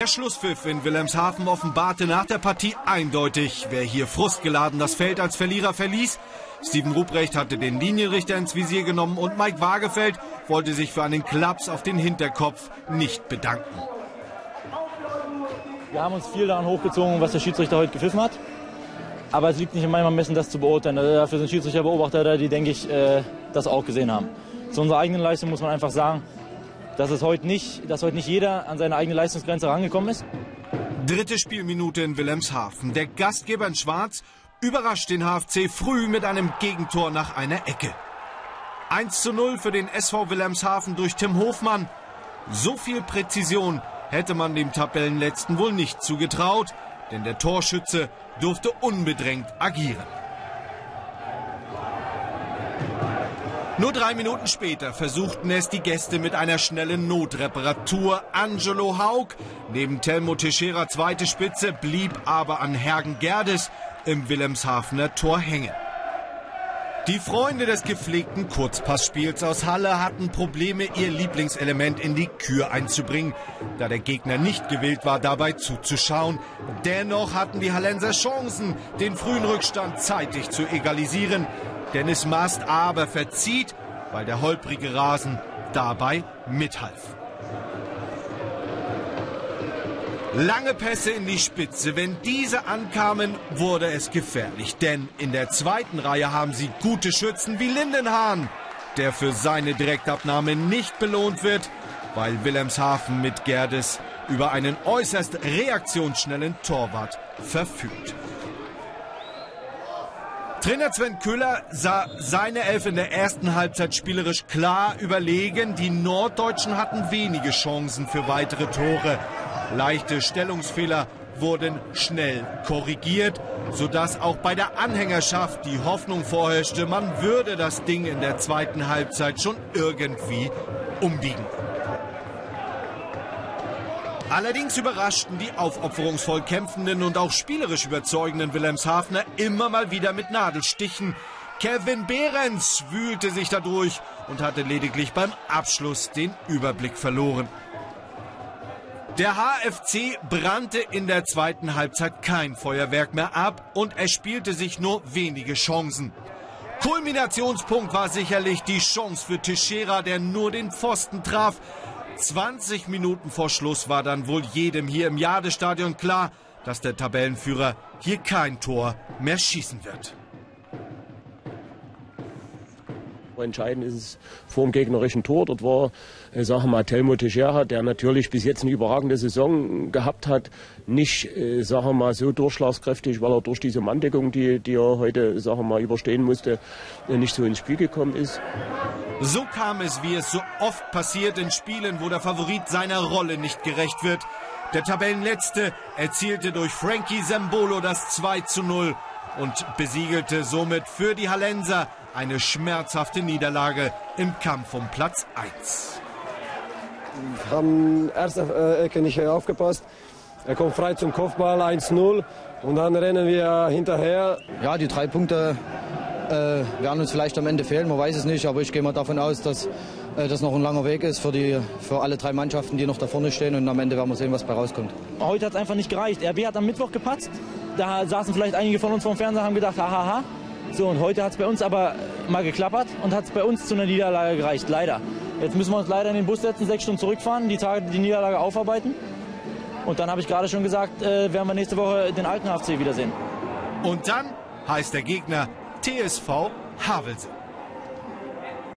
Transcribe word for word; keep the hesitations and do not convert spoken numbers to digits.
Der Schlusspfiff in Wilhelmshaven offenbarte nach der Partie eindeutig, wer hier frustgeladen das Feld als Verlierer verließ. Steven Ruprecht hatte den Linienrichter ins Visier genommen und Mike Wagefeld wollte sich für einen Klaps auf den Hinterkopf nicht bedanken. Wir haben uns viel daran hochgezogen, was der Schiedsrichter heute gepfiffen hat. Aber es liegt nicht in meinem Ermessen, das zu beurteilen. Dafür sind Schiedsrichterbeobachter da, die, denke ich, das auch gesehen haben. Zu unserer eigenen Leistung muss man einfach sagen, dass es heute nicht, dass heute nicht jeder an seine eigene Leistungsgrenze rangekommen ist. Dritte Spielminute in Wilhelmshaven. Der Gastgeber in Schwarz überrascht den H F C früh mit einem Gegentor nach einer Ecke. eins zu null für den S V Wilhelmshaven durch Tim Hofmann. So viel Präzision hätte man dem Tabellenletzten wohl nicht zugetraut, denn der Torschütze durfte unbedrängt agieren. Nur drei Minuten später versuchten es die Gäste mit einer schnellen Notreparatur. Angelo Haug neben Telmo Teixeira zweite Spitze, blieb aber an Hergen Gerdes im Wilhelmshavener Tor hängen. Die Freunde des gepflegten Kurzpassspiels aus Halle hatten Probleme, ihr Lieblingselement in die Kür einzubringen, da der Gegner nicht gewillt war, dabei zuzuschauen. Dennoch hatten die Hallenser Chancen, den frühen Rückstand zeitig zu egalisieren. Dennis Mast aber verzieht, weil der holprige Rasen dabei mithalf. Lange Pässe in die Spitze. Wenn diese ankamen, wurde es gefährlich. Denn in der zweiten Reihe haben sie gute Schützen wie Lindenhahn, der für seine Direktabnahme nicht belohnt wird, weil Wilhelmshaven mit Gerdes über einen äußerst reaktionsschnellen Torwart verfügt. Trainer Sven Köhler sah seine Elf in der ersten Halbzeit spielerisch klar überlegen. Die Norddeutschen hatten wenige Chancen für weitere Tore. Leichte Stellungsfehler wurden schnell korrigiert, sodass auch bei der Anhängerschaft die Hoffnung vorherrschte, man würde das Ding in der zweiten Halbzeit schon irgendwie umbiegen. Allerdings überraschten die aufopferungsvoll kämpfenden und auch spielerisch überzeugenden Wilhelmshavener immer mal wieder mit Nadelstichen. Kevin Behrens wühlte sich dadurch und hatte lediglich beim Abschluss den Überblick verloren. Der H F C brannte in der zweiten Halbzeit kein Feuerwerk mehr ab und er spielte sich nur wenige Chancen. Kulminationspunkt war sicherlich die Chance für Teixeira, der nur den Pfosten traf. zwanzig Minuten vor Schluss war dann wohl jedem hier im Jadestadion klar, dass der Tabellenführer hier kein Tor mehr schießen wird. Entscheidend ist es vor dem gegnerischen Tor. Dort war, äh, sagen wir mal, Telmo Teixeira, der natürlich bis jetzt eine überragende Saison gehabt hat, nicht, äh, sagen wir mal, so durchschlagskräftig, weil er durch diese Manndeckung, die, die er heute, sagen wir mal, überstehen musste, äh, nicht so ins Spiel gekommen ist. So kam es, wie es so oft passiert in Spielen, wo der Favorit seiner Rolle nicht gerecht wird. Der Tabellenletzte erzielte durch Frankie Sembolo das zwei zu null und besiegelte somit für die Hallenser eine schmerzhafte Niederlage im Kampf um Platz eins. Wir haben erste Ecke nicht aufgepasst. Er kommt frei zum Kopfball, eins null. Und dann rennen wir hinterher. Ja, die drei Punkte äh, werden uns vielleicht am Ende fehlen, man weiß es nicht. Aber ich gehe mal davon aus, dass äh, das noch ein langer Weg ist für, die, für alle drei Mannschaften, die noch da vorne stehen. Und am Ende werden wir sehen, was bei rauskommt. Heute hat es einfach nicht gereicht. R B hat am Mittwoch gepatzt. Da saßen vielleicht einige von uns vom Fernseher und haben gedacht, hahaha. So, und heute hat es bei uns aber mal geklappert und hat es bei uns zu einer Niederlage gereicht, leider. Jetzt müssen wir uns leider in den Bus setzen, sechs Stunden zurückfahren, die Tage die Niederlage aufarbeiten. Und dann habe ich gerade schon gesagt, äh, werden wir nächste Woche den alten H F C wiedersehen. Und dann heißt der Gegner T S V Havelse.